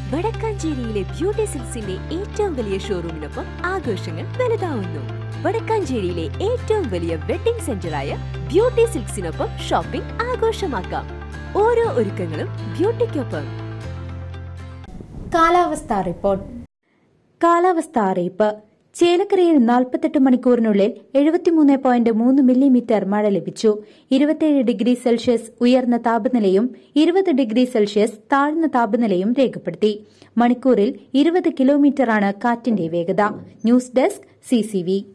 വടക്കാഞ്ചേരിയിലെ beauty സിൽക്സിന്റെ ഏറ്റവും വലിയ ഷോറൂമിനൊപ്പം ആഘോഷങ്ങൾ വലുതാവുന്നു. വടക്കാഞ്ചേരിയിലെ ഏറ്റവും വലിയ വെഡിംഗ് സെന്ററായ ബ്യൂട്ടി സിൽക്സിനൊപ്പം ഷോപ്പിംഗ് ആഘോഷമാക്കാം. ഓരോ ഒരുക്കങ്ങളും ബ്യൂട്ടിക്കൊപ്പം. കാലാവസ്ഥാ റിപ്പോർട്ട്. കാലാവസ്ഥാ അറിയിപ്പ്. ചേലക്കരയിൽ 48 മണിക്കൂറിനുള്ളിൽ 73.3 മില്ലിമീറ്റർ മഴ ലഭിച്ചു. 27 ഡിഗ്രി സെൽഷ്യസ് ഉയർന്ന താപനിലയും 20 ഡിഗ്രി സെൽഷ്യസ് താഴ്ന്ന താപനിലയും രേഖപ്പെടുത്തി. മണിക്കൂറിൽ 20 കിലോമീറ്ററാണ് കാറ്റിന്റെ വേഗത. News desk CCV.